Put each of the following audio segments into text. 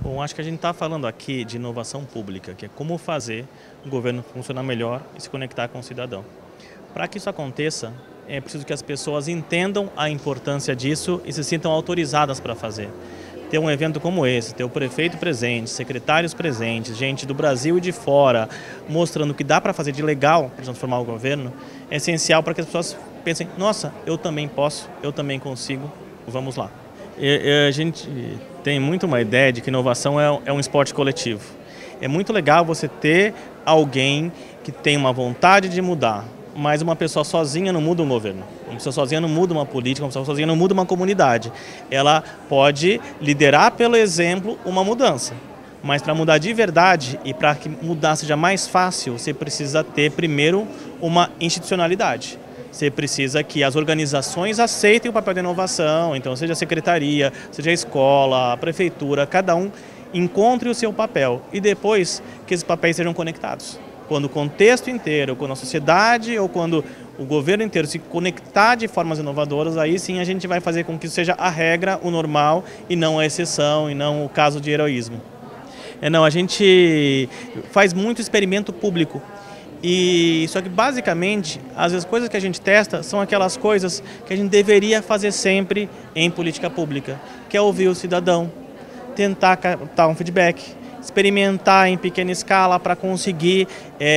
Bom, acho que a gente está falando aqui de inovação pública, que é como fazer o governo funcionar melhor e se conectar com o cidadão. Para que isso aconteça, é preciso que as pessoas entendam a importância disso e se sintam autorizadas para fazer. Ter um evento como esse, ter o prefeito presente, secretários presentes, gente do Brasil e de fora, mostrando que dá para fazer de legal para transformar o governo, é essencial para que as pessoas pensem, nossa, eu também posso, eu também consigo, vamos lá. A gente tem muito uma ideia de que inovação é um esporte coletivo. É muito legal você ter alguém que tem uma vontade de mudar, mas uma pessoa sozinha não muda um governo. Uma pessoa sozinha não muda uma política, uma pessoa sozinha não muda uma comunidade. Ela pode liderar pelo exemplo uma mudança. Mas para mudar de verdade e para que mudar seja mais fácil, você precisa ter primeiro uma institucionalidade. Você precisa que as organizações aceitem o papel da inovação, então seja a secretaria, seja a escola, a prefeitura, cada um encontre o seu papel e depois que esses papéis sejam conectados. Quando o contexto inteiro, quando a sociedade ou quando o governo inteiro se conectar de formas inovadoras, aí sim a gente vai fazer com que isso seja a regra, o normal e não a exceção e não o caso de heroísmo. Não, a gente faz muito experimento público. Só que basicamente as coisas que a gente testa são aquelas coisas que a gente deveria fazer sempre em política pública, que é ouvir o cidadão, tentar captar um feedback, experimentar em pequena escala para conseguir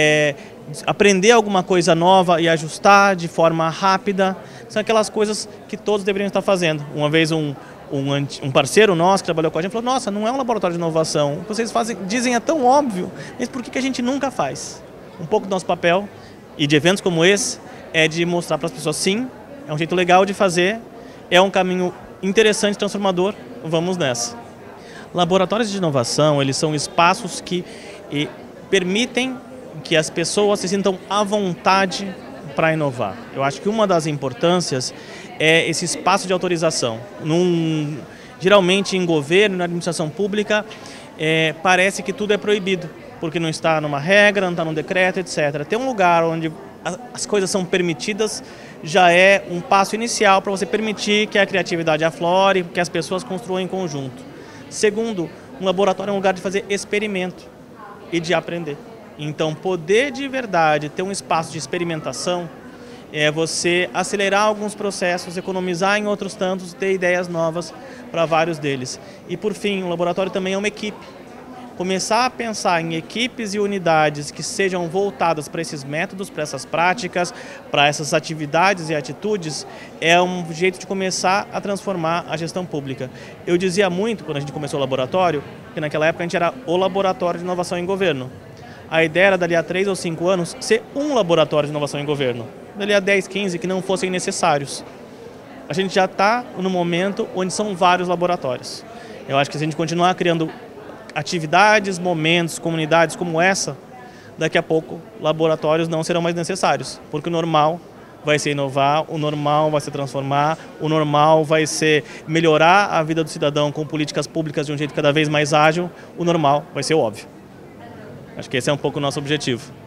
aprender alguma coisa nova e ajustar de forma rápida. São aquelas coisas que todos deveriam estar fazendo. Uma vez um parceiro nosso que trabalhou com a gente falou, nossa, não é um laboratório de inovação, o que vocês dizem é tão óbvio, mas por que a gente nunca faz? Um pouco do nosso papel e de eventos como esse é de mostrar para as pessoas, sim, é um jeito legal de fazer, é um caminho interessante, transformador, vamos nessa. Laboratórios de inovação, eles são espaços que permitem que as pessoas se sintam à vontade para inovar. Eu acho que uma das importâncias é esse espaço de autorização. Geralmente em governo, na administração pública, parece que tudo é proibido, porque não está numa regra, não está num decreto, etc. Ter um lugar onde as coisas são permitidas já é um passo inicial para você permitir que a criatividade aflore, que as pessoas construam em conjunto. Segundo, um laboratório é um lugar de fazer experimento e de aprender. Então, poder de verdade ter um espaço de experimentação é você acelerar alguns processos, economizar em outros tantos, ter ideias novas para vários deles. E, por fim, um laboratório também é uma equipe. Começar a pensar em equipes e unidades que sejam voltadas para esses métodos, para essas práticas, para essas atividades e atitudes, é um jeito de começar a transformar a gestão pública. Eu dizia muito, quando a gente começou o laboratório, que naquela época a gente era o laboratório de inovação em governo. A ideia era, dali a 3 ou 5 anos, ser um laboratório de inovação em governo. Dali a 10, 15, que não fossem necessários. A gente já está no momento onde são vários laboratórios. Eu acho que se a gente continuar criando atividades, momentos, comunidades como essa, daqui a pouco laboratórios não serão mais necessários, porque o normal vai ser inovar, o normal vai ser transformar, o normal vai ser melhorar a vida do cidadão com políticas públicas de um jeito cada vez mais ágil, o normal vai ser o óbvio. Acho que esse é um pouco o nosso objetivo.